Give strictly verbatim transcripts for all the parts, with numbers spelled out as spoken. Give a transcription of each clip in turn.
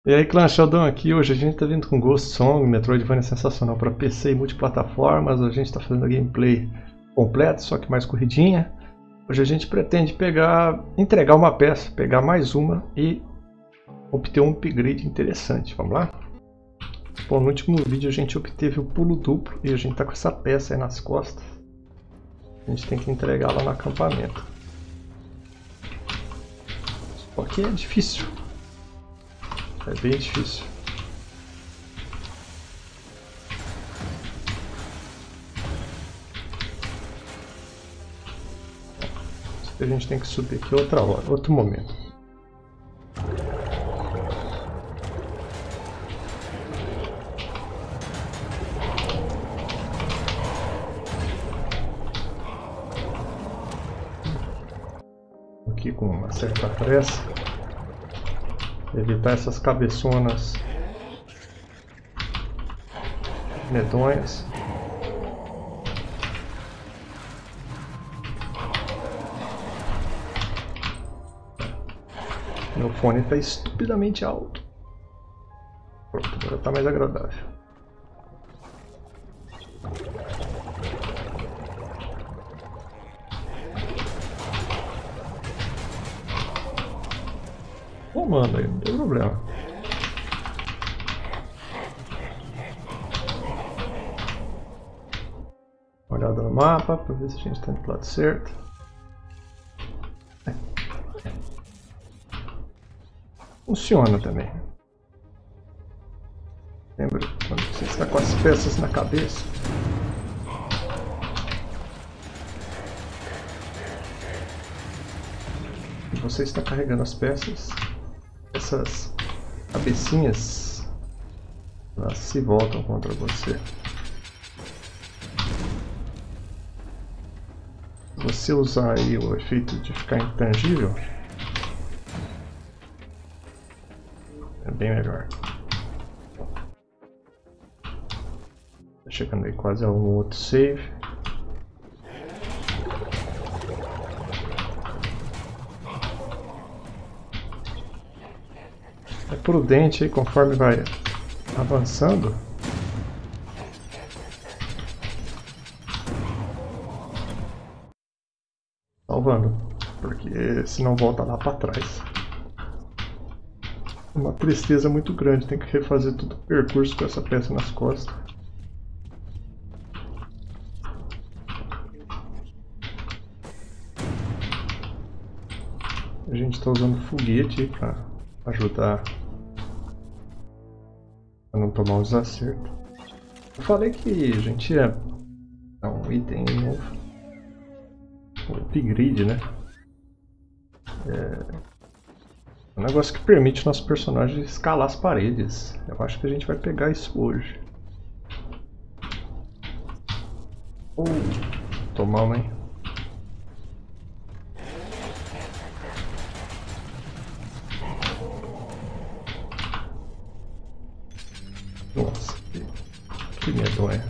E aí, clã Sheldon aqui. Hoje a gente tá vindo com Ghost Song, Metroidvania sensacional para P C e multiplataformas. A gente tá fazendo a gameplay completa, só que mais corridinha. Hoje a gente pretende pegar, entregar uma peça, pegar mais uma e obter um upgrade interessante. Vamos lá? Bom, no último vídeo a gente obteve o pulo duplo e a gente tá com essa peça aí nas costas. A gente tem que entregar lá no acampamento. Só que é difícil. É bem difícil. A gente tem que subir aqui outra hora, outro momento. Aqui com uma certa pressa. Evitar essas cabeçonas medonhas. Meu fone está estupidamente alto. Pronto, agora está mais agradável. Comando aí, não tem problema. Uma olhada no mapa para ver se a gente está do lado certo. Funciona também. Lembra quando você está com as peças na cabeça? E você está carregando as peças. Essas cabecinhas, elas se voltam contra você. Se você usar aí o efeito de ficar intangível, é bem melhor. Tá chegando aí quase a um outro save. É prudente aí conforme vai avançando. Salvando, porque senão volta lá para trás. Uma tristeza muito grande, tem que refazer todo o percurso com essa peça nas costas. A gente está usando foguete para ajudar a não tomar um desacerto. Eu falei que a gente ia dar um item novo. O upgrade, né? É um negócio que permite nosso personagem escalar as paredes. Eu acho que a gente vai pegar isso hoje. Oh, tomamos, hein? Nossa, que, que medonha.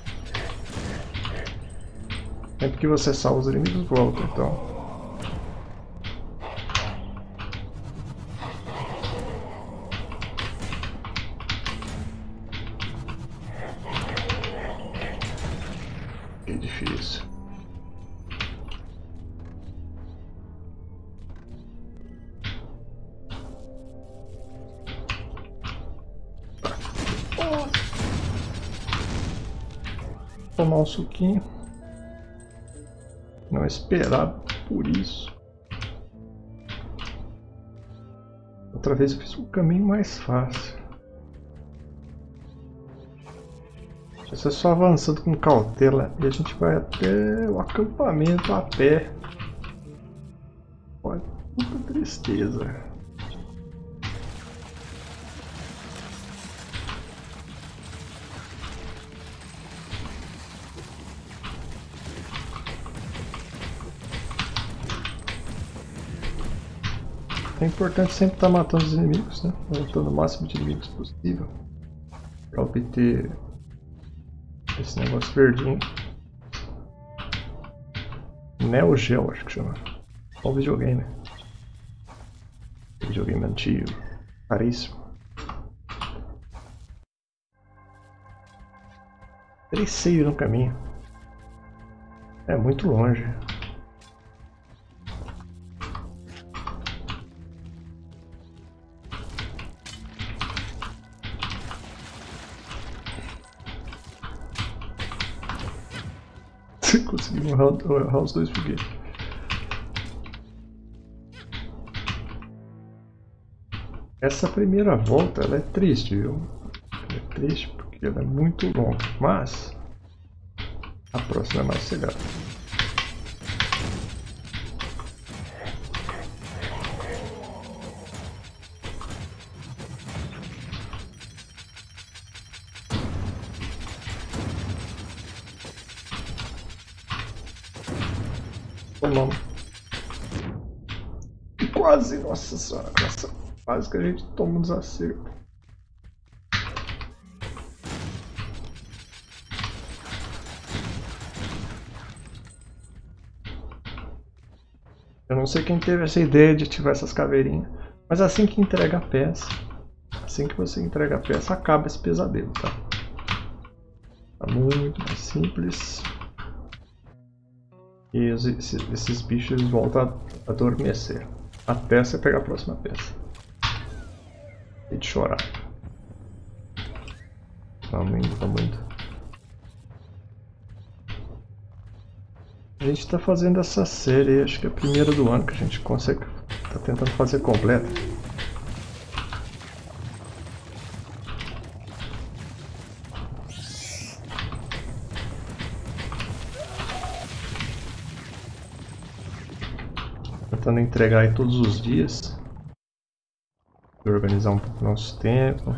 Sempre que você salva, os inimigos voltam, então. Que difícil. Tomar um suquinho. Não esperava por isso. Outra vez eu fiz um caminho mais fácil. Isso é só avançando com cautela e a gente vai até o acampamento a pé. Olha, muita tristeza. É importante sempre estar matando os inimigos, né? Matando o máximo de inimigos possível para obter esse negócio verdinho. Neo Geo, acho que chama. Qual videogame? Videogame antigo. Caríssimo. Três save no caminho. É muito longe. Conseguimos errar os dois foguetes. Essa primeira volta ela é triste, viu? Ela é triste porque ela é muito longa, mas a próxima é mais sossegada. Tomamos. Quase, nossa senhora, nossa, quase que a gente toma um desacerto. Eu não sei quem teve essa ideia de ativar essas caveirinhas, mas assim que entrega a peça, assim que você entrega a peça, acaba esse pesadelo, tá? Tá muito mais simples. E esses, esses bichos voltam a adormecer até você pegar a próxima peça. E de chorar. Vamos indo, vamos indo. A gente está fazendo essa série, acho que é a primeira do ano que a gente consegue, tá tentando fazer completa. Tentando entregar aí todos os dias. Organizar um pouco o nosso tempo.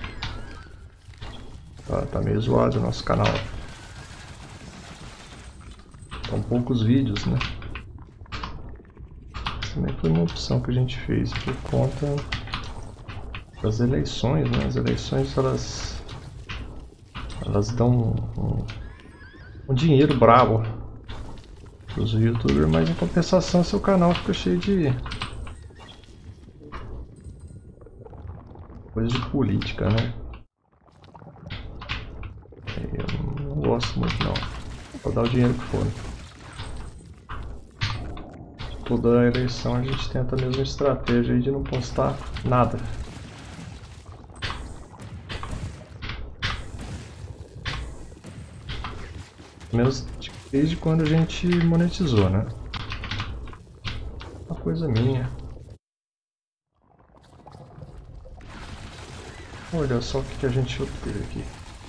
Tá, tá meio zoado o nosso canal. São poucos vídeos, né? Isso também foi uma opção que a gente fez por conta das eleições, né? As eleições elas, elas dão um, um, um dinheiro brabo para os youtubers, mas em compensação seu canal fica cheio de coisa de política, né? Eu não gosto muito não. Vou dar o dinheiro que for. Toda eleição a gente tenta a mesma estratégia aí de não postar nada. Pelo menos desde quando a gente monetizou, né? Uma coisa minha. Olha só o que a gente obteve aqui.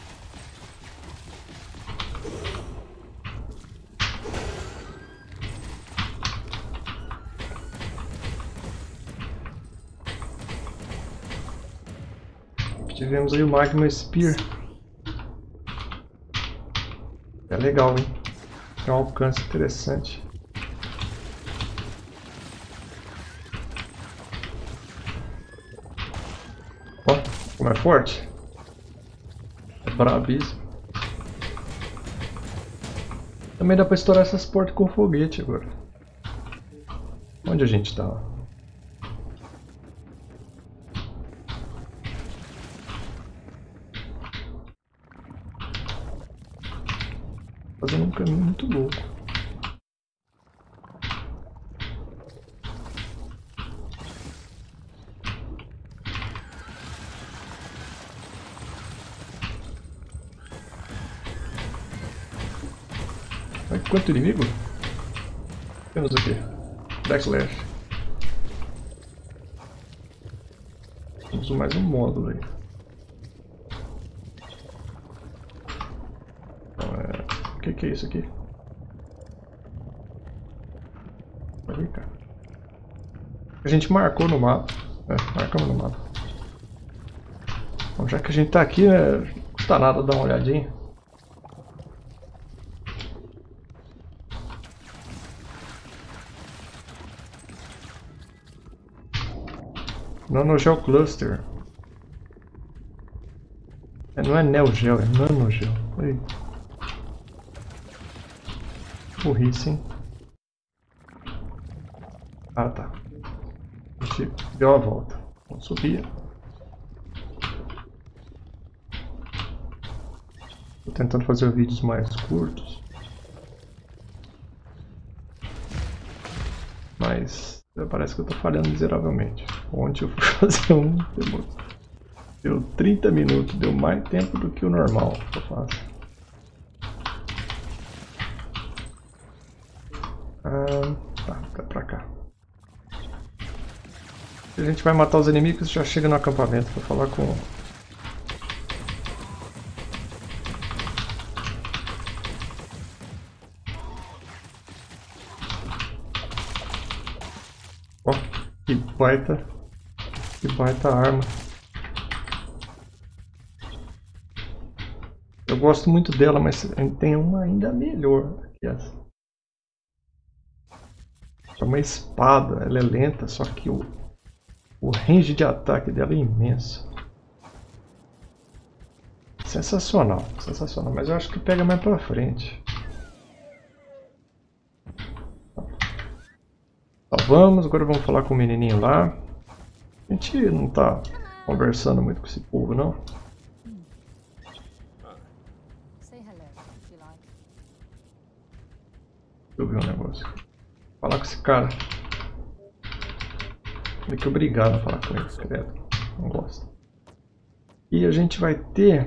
Tivemos aí o Magma Spear. É legal, hein? Tem um alcance interessante. Ó, como é forte. É brabíssimo. Também dá pra estourar essas portas com foguete agora. Onde a gente tá? Fazendo um caminho muito louco. Olha quanto inimigo! Temos aqui. Backslash. Temos mais um módulo aí. O que, que é isso aqui? Vem cá. A gente marcou no mapa. É, marcamos no mapa. Bom, já que a gente tá aqui, é, não custa nada dar uma olhadinha. Nanogel Cluster. É, não é Neogel, é Nanogel. Aí. Burrice, hein? Ah, tá. A gente deu a volta. Vamos subir. Tô tentando fazer vídeos mais curtos. Mas parece que eu tô falhando miseravelmente. Ontem eu fui fazer um, deu, deu trinta minutos, deu mais tempo do que o normal que eu faço. Ah, tá, tá pra cá. A gente vai matar os inimigos e já chega no acampamento pra falar com... Ó, oh, que baita... Que baita arma. Eu gosto muito dela, mas tem uma ainda melhor que essa. É uma espada, ela é lenta, só que o, o range de ataque dela é imenso. Sensacional, sensacional, mas eu acho que pega mais pra frente. Tá, vamos, agora vamos falar com o menininho lá. A gente não tá conversando muito com esse povo, não. Deixa eu ver um negócio. Falar com esse cara. Tem que obrigado a falar com ele, credo. Não gosto. E a gente vai ter...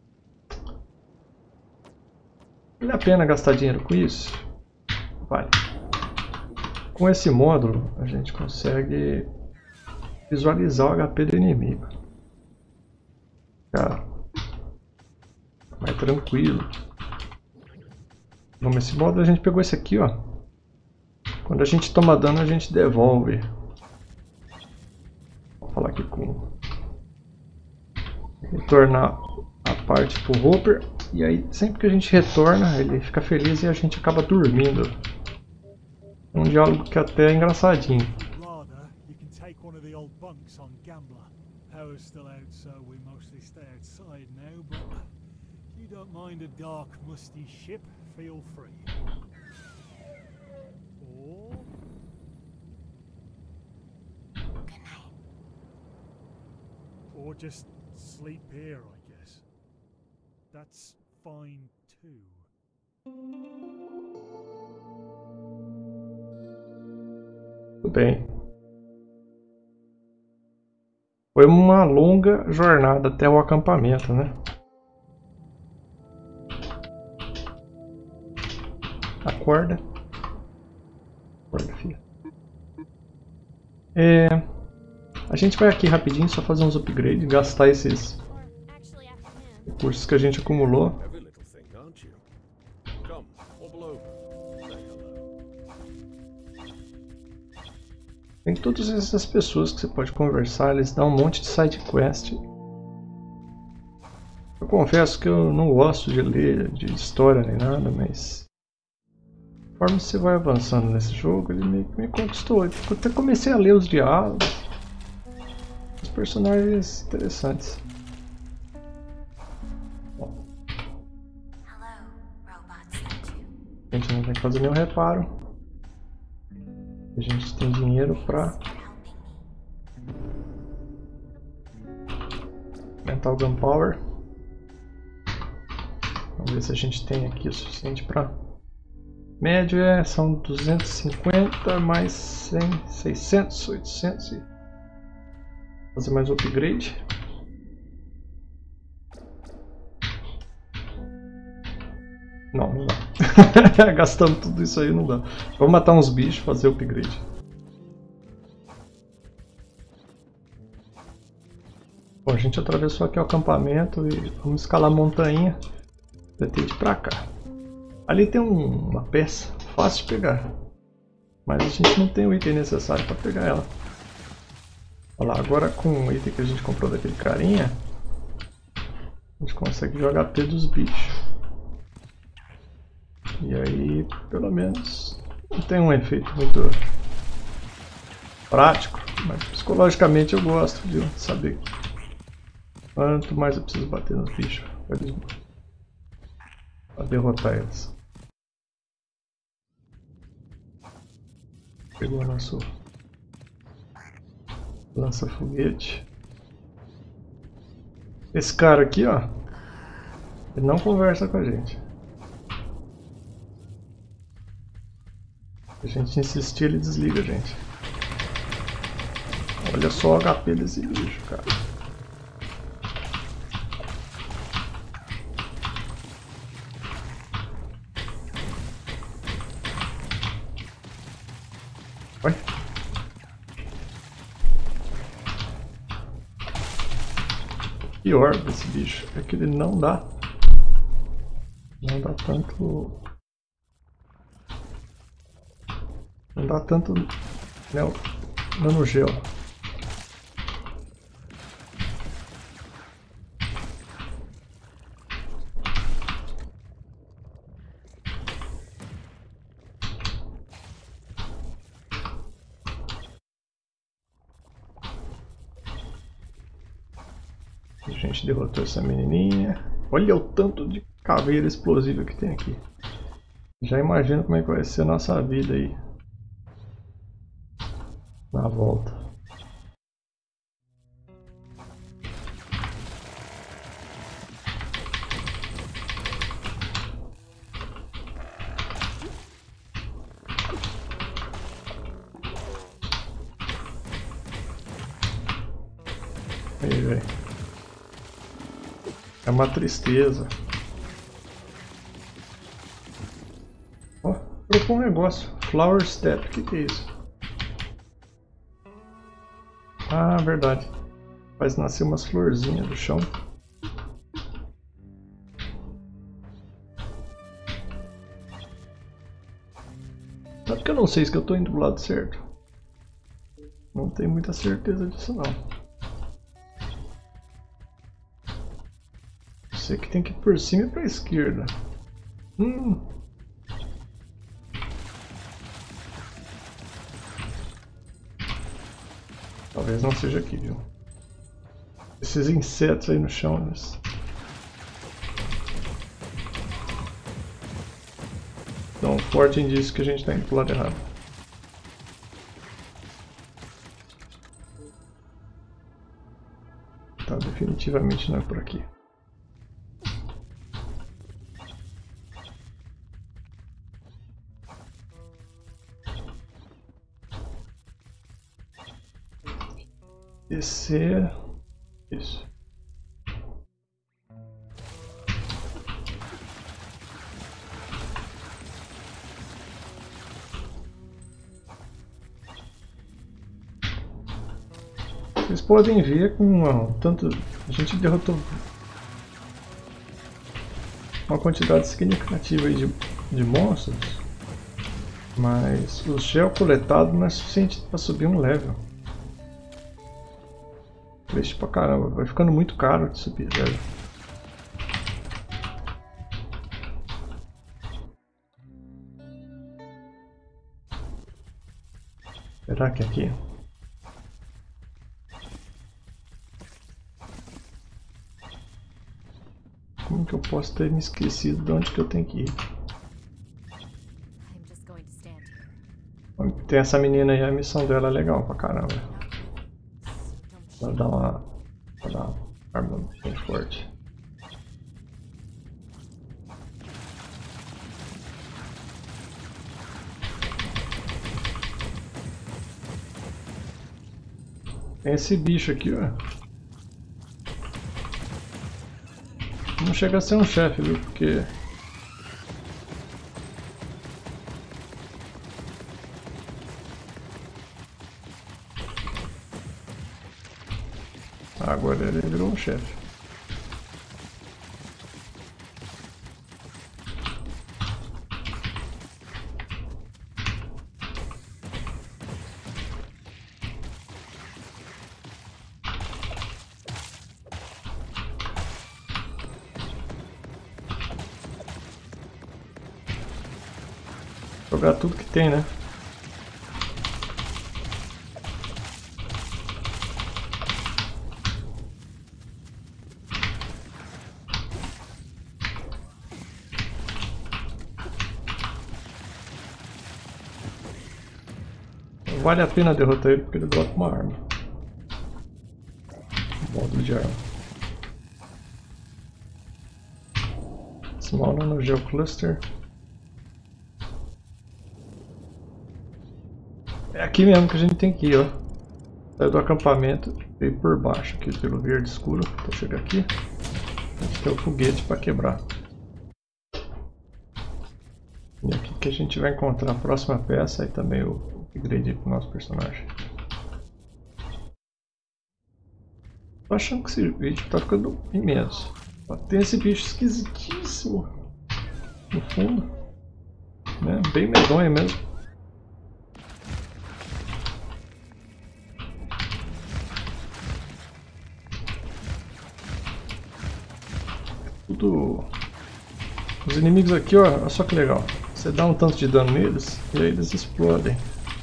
Vale a pena gastar dinheiro com isso? Vale. Com esse módulo, a gente consegue visualizar o H P do inimigo. Ficar mais tranquilo. Vamos, esse módulo a gente pegou esse aqui, ó. Quando a gente toma dano, a gente devolve. Vou falar aqui com... Retornar a parte pro Hopper. E aí, sempre que a gente retorna, ele fica feliz e a gente acaba dormindo. Um diálogo que até é engraçadinho. Or just sleep here, I guess. That's fine too. Tudo bem. Foi uma longa jornada até o acampamento, né? Acorda. Acorda, filha. É... A gente vai aqui rapidinho só fazer uns upgrades, gastar esses recursos que a gente acumulou. Tem todas essas pessoas que você pode conversar, eles dão um monte de side quest. Eu confesso que eu não gosto de ler de história nem nada, mas conforme você vai avançando nesse jogo, ele me, me conquistou. Eu até comecei a ler os diálogos. Os personagens interessantes. Bom. A gente não tem que fazer nenhum reparo. A gente tem dinheiro para aumentar o Gunpowder. Vamos ver se a gente tem aqui o suficiente para... Médio é, são duzentos e cinquenta mais cem, seiscentos, oitocentos e... Fazer mais um upgrade. Não, não dá. Gastando tudo isso aí não dá. Vamos matar uns bichos e fazer upgrade. Bom, a gente atravessou aqui o acampamento e vamos escalar a montanha. Pretende ir pra cá. Ali tem um, uma peça fácil de pegar. Mas a gente não tem o item necessário para pegar ela. Olha lá, agora com o item que a gente comprou daquele carinha, a gente consegue jogar H P dos bichos. E aí, pelo menos, não tem um efeito muito prático, mas psicologicamente eu gosto de saber quanto mais eu preciso bater nos bichos para derrotar eles. Pegou o nosso lança-foguete. Esse cara aqui, ó, Ele não conversa com a gente. Se a gente insistir, ele desliga a gente. Olha só o H P desse bicho, cara. Oi? O pior desse bicho é que ele não dá. Não dá tanto. Não dá tanto. Não, nano gelo. A gente derrotou essa menininha. Olha o tanto de caveira explosiva que tem aqui. Já imagino como é que vai ser a nossa vida aí na volta. Aí, velho. É uma tristeza. Ó, trocou um negócio. Flower Step, o que, que é isso? Ah, verdade. Faz nascer umas florzinhas do chão. Sabe que eu não sei se eu tô indo do lado certo? Não tenho muita certeza disso não. Sei que tem que ir por cima e pra esquerda. Hum. Talvez não seja aqui, viu? Esses insetos aí no chão, eles... dão um forte indício que a gente está indo pro lado errado. Tá, definitivamente não é por aqui. Descer. Isso. Vocês podem ver com uma, tanto a gente derrotou uma quantidade significativa aí de, de monstros, mas o gel coletado não é suficiente para subir um level. Triste pra caramba, vai ficando muito caro de subir, velho. Será que é aqui? Como que eu posso ter me esquecido de onde que eu tenho que ir? Tem essa menina aí, a missão dela é legal pra caramba. Ela dá uma, ela dá uma arma bem forte. Tem esse bicho aqui, ó. Não chega a ser um chefe, viu? Porque... agora ele virou um chefe. Jogar tudo que tem, né? Vale a pena derrotar ele porque ele dropa uma arma. Um módulo de arma. Small Nanogel Cluster. É aqui mesmo que a gente tem que ir, ó. Saiu do acampamento, veio por baixo aqui pelo verde escuro. Então chega aqui. A gente tem o foguete para quebrar. E aqui que a gente vai encontrar a próxima peça e também o upgrade para o nosso personagem. Tô achando que esse vídeo tá ficando imenso. Tem esse bicho esquisitíssimo no fundo, né? Bem medonho mesmo. Tudo. Os inimigos aqui, ó, olha só que legal. Você dá um tanto de dano neles e aí eles explodem.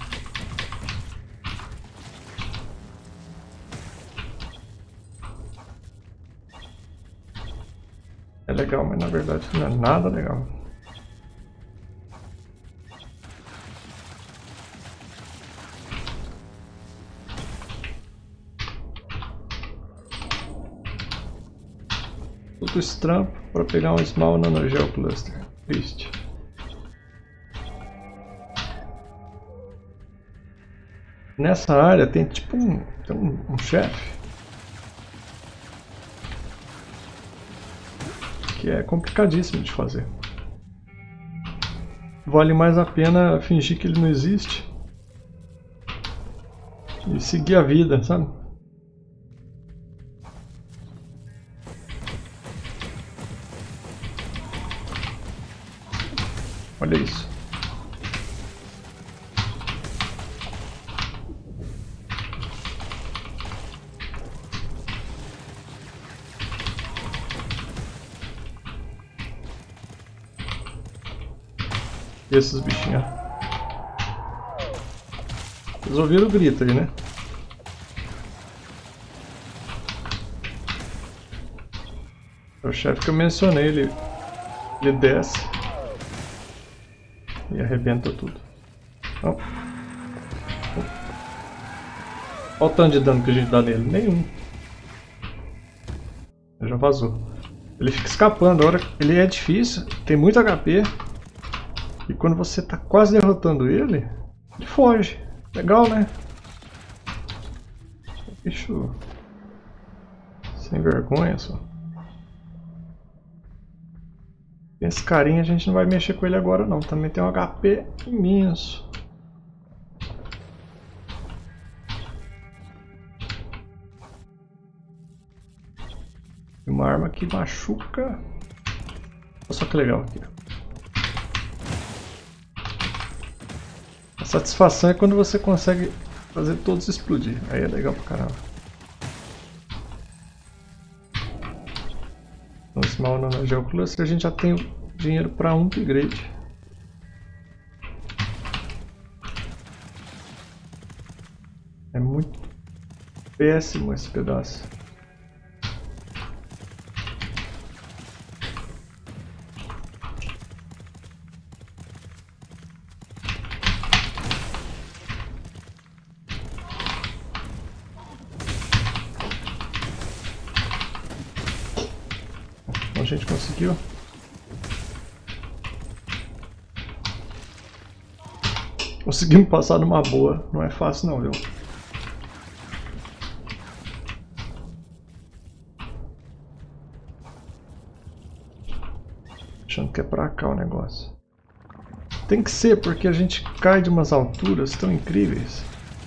É legal, mas na verdade não é nada legal. Tudo esse trampo para pegar um Small Nanogel Cluster. Triste. Nessa área tem tipo um, tem um, um chefe que é complicadíssimo de fazer. Vale mais a pena fingir que ele não existe e seguir a vida, sabe? Olha isso. E esses bichinhos. Vocês ouviram o grito aí, né? O chefe que eu mencionei, ele, ele desce e arrebenta tudo. Ó. Olha o tanto de dano que a gente dá nele. Nenhum. Ele já vazou. Ele fica escapando. A hora ele é difícil, tem muito H P. E quando você tá quase derrotando ele, ele foge. Legal, né? Bicho sem vergonha só. Esse carinha a gente não vai mexer com ele agora não. Também tem um H P imenso. E uma arma que machuca. Olha só que legal aqui. A satisfação é quando você consegue fazer todos explodir. Aí é legal pra caramba. No Small Nanogel Cluster a gente já tem dinheiro para um upgrade. É muito péssimo esse pedaço. A gente conseguiu. Conseguimos passar numa boa. Não é fácil não, viu? Achando que é pra cá o negócio. Tem que ser, porque a gente cai de umas alturas tão incríveis.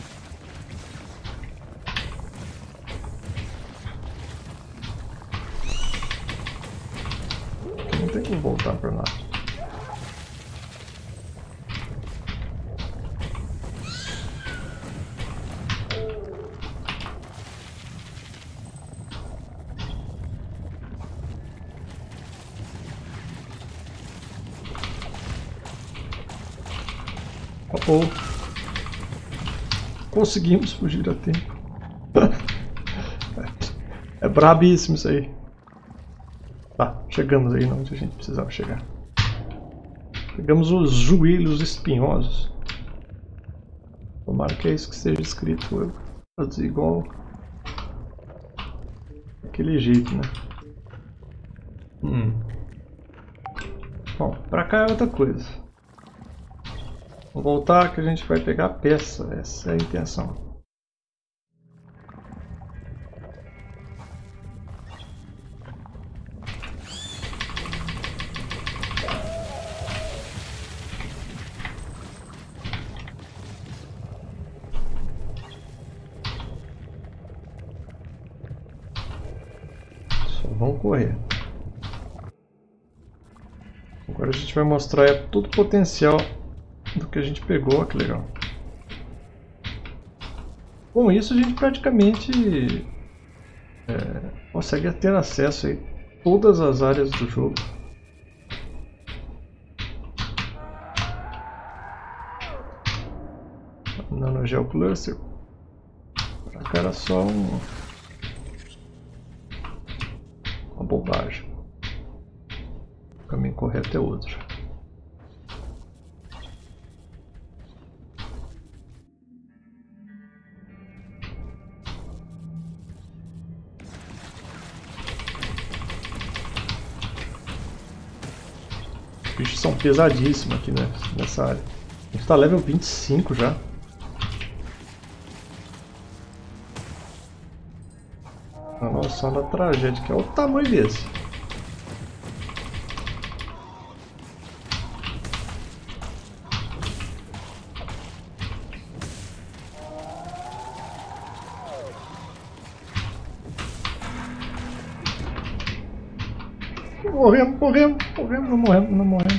Não tem como voltar pra lá. Oh, oh. Conseguimos fugir a tempo. É brabíssimo isso aí. Tá, chegamos aí onde a gente precisava chegar. Pegamos os joelhos espinhosos. Tomara que é isso que seja escrito. Eu fazer igual daquele jeito, né? Hum. Bom, pra cá é outra coisa. Vamos voltar que a gente vai pegar a peça. Essa é a intenção. Vamos correr. Agora a gente vai mostrar é, todo o potencial do que a gente pegou. Olha que legal. Com isso a gente praticamente é, consegue ter acesso a todas as áreas do jogo. Nanogel Cluster. Pra cá era só um... uma bobagem. O caminho correto é outro. Os bichos são pesadíssimos aqui, né, nessa área. A gente está level vinte e cinco já. A noção da tragédia, que é o tamanho desse. Morremos, morremos, morremos, não morremos, não morremos.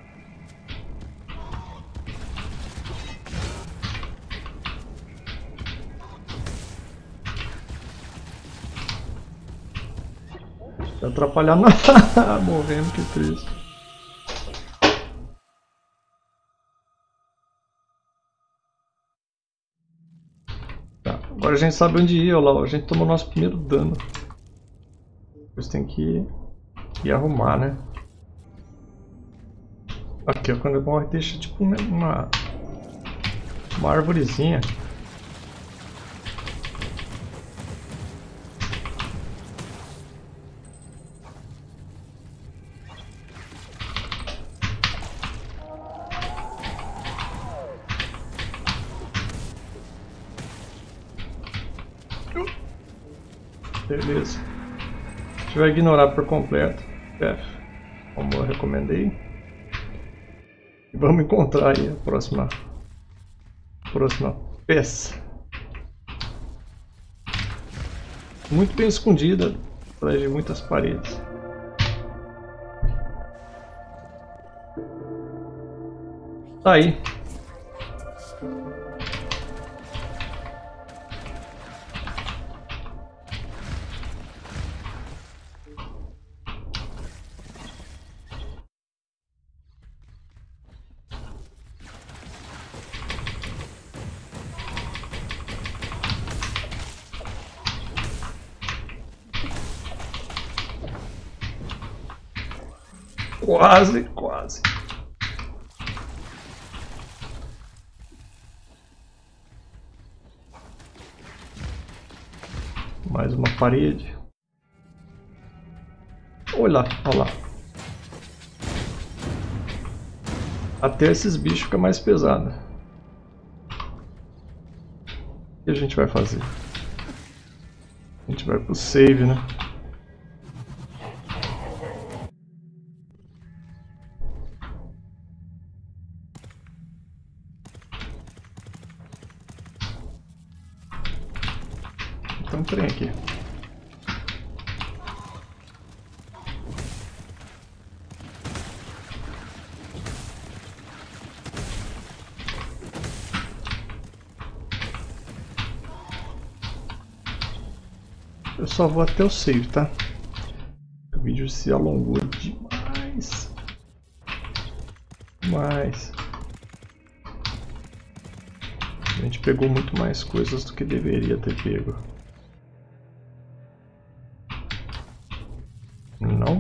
Se atrapalhar nada, morremos, que triste. Tá, agora a gente sabe onde ir, olha lá, a gente tomou nosso primeiro dano. Depois tem que ir. E arrumar, né? Aqui, ó, quando morre deixa tipo uma uma árvorezinha. Beleza. A gente vai ignorar por completo. F, como eu recomendei. E vamos encontrar aí a próxima, a próxima peça. Muito bem escondida atrás de muitas paredes. Tá aí. Quase, quase. Mais uma parede. Olha lá, olha lá. Até esses bichos ficam mais pesados. O que a gente vai fazer? A gente vai pro save, né? Tem um trem aqui. Eu só vou até o save, tá? O vídeo se alongou demais. Mas a gente pegou muito mais coisas do que deveria ter pego. Não?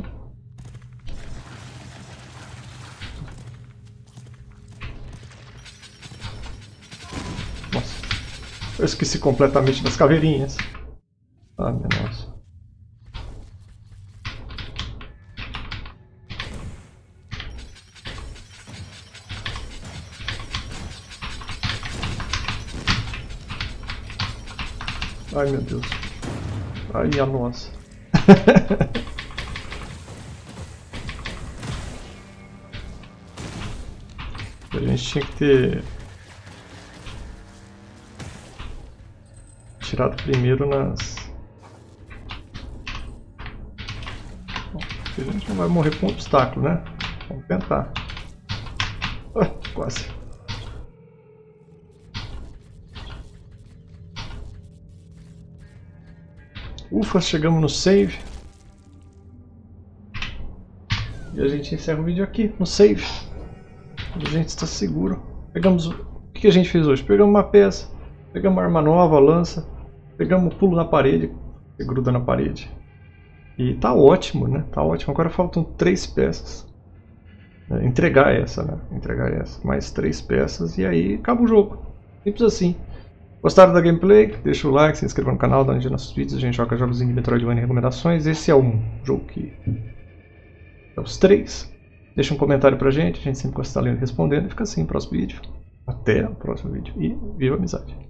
Nossa, eu esqueci completamente das caveirinhas. Ah, minha nossa. Ai meu Deus. Ai a nossa. A gente tinha que ter tirado primeiro nas... Bom, a gente não vai morrer com um obstáculo, né? Vamos tentar. Ah, quase. Ufa, chegamos no save. E a gente encerra o vídeo aqui, no save. Quando a gente está seguro. Pegamos... O que a gente fez hoje? Pegamos uma peça. Pegamos uma arma nova, a lança. Pegamos um pulo na parede. Que gruda na parede. E tá ótimo, né? Tá ótimo. Agora faltam três peças. É, entregar essa, né? Entregar essa. Mais três peças e aí acaba o jogo. Simples assim. Gostaram da gameplay? Deixa o like, se inscreva no canal, dá um dia nos nossos vídeos. A gente joga jogos de Metroidvania e recomendações. Esse é um jogo que... é os três. Deixa um comentário pra gente. A gente sempre gosta de estar lendo e respondendo. E fica assim no próximo vídeo. Até o próximo vídeo. E viva a amizade!